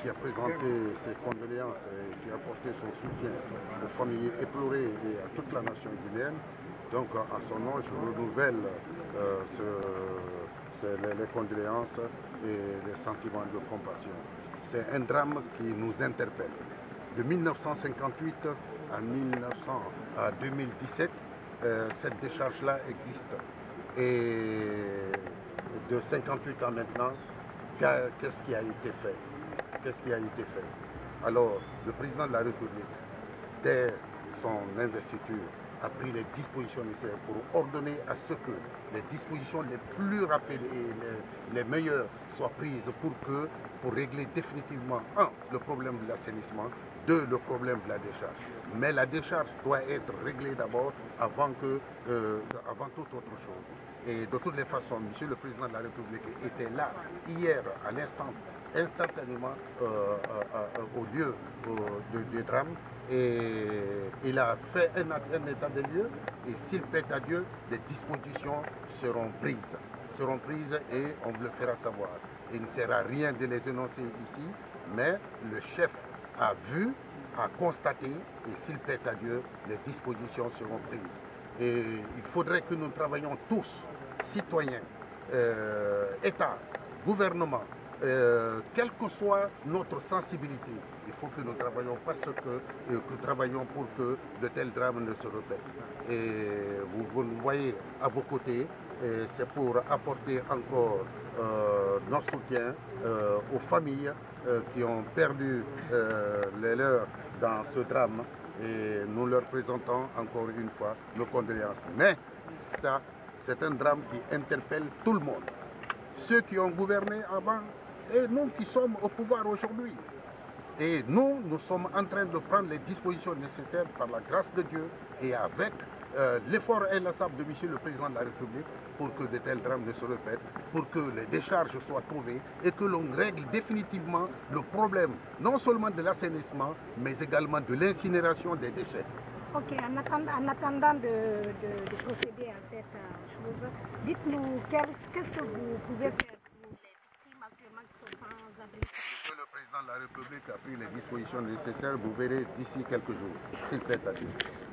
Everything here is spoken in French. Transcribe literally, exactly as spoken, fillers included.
qui a présenté ses condoléances et qui a apporté son soutien aux familles éplorées et à toute la nation guinéenne. Donc à son nom, je renouvelle euh, ce, ce, les, les condoléances et les sentiments de compassion. C'est un drame qui nous interpelle. De mille neuf cent cinquante-huit à, mille neuf cents, à deux mille dix-sept, euh, cette décharge-là existe. Et de cinquante-huit ans maintenant, qu'est-ce qui a été fait? Qu'est-ce qui a été fait? Alors, le président de la République, dès son investiture, a pris les dispositions nécessaires pour ordonner à ce que les dispositions les plus rapides et les, les meilleures soient prises pour que, pour régler définitivement, un, le problème de l'assainissement, deux, le problème de la décharge. Mais la décharge doit être réglée d'abord avant, que, euh, avant toute autre chose. Et de toutes les façons, Monsieur le Président de la République était là hier à l'instant, instantanément euh, euh, au lieu euh, du drame, et il a fait un, un état des lieux, et s'il plaît à Dieu, des dispositions seront prises, seront prises et on le fera savoir. Il ne sert à rien de les énoncer ici, mais le chef a vu, a constaté, et s'il plaît à Dieu, les dispositions seront prises. Et il faudrait que nous travaillions tous, citoyens, euh, État, gouvernement, euh, quelle que soit notre sensibilité, il faut que nous travaillions parce que, euh, que nous travaillions pour que de tels drames ne se répètent. Et vous, vous nous voyez à vos côtés, c'est pour apporter encore euh, notre soutien euh, aux familles euh, qui ont perdu euh, les leurs dans ce drame, et nous leur présentons encore une fois nos condoléances. Mais ça, c'est un drame qui interpelle tout le monde. Ceux qui ont gouverné avant et nous qui sommes au pouvoir aujourd'hui. Et nous, nous sommes en train de prendre les dispositions nécessaires par la grâce de Dieu et avec euh, l'effort inlassable de Monsieur le Président de la République pour que de tels drames ne se répètent, pour que les décharges soient trouvées et que l'on règle définitivement le problème non seulement de l'assainissement, mais également de l'incinération des déchets. Ok, en attendant, en attendant de, de, de procéder à cette euh, chose, dites-nous qu'est-ce que vous pouvez faire pour les victimes actuellement qui sont sans abri. Monsieur le Président de la République a pris les dispositions nécessaires, vous verrez d'ici quelques jours, s'il plaît à Dieu.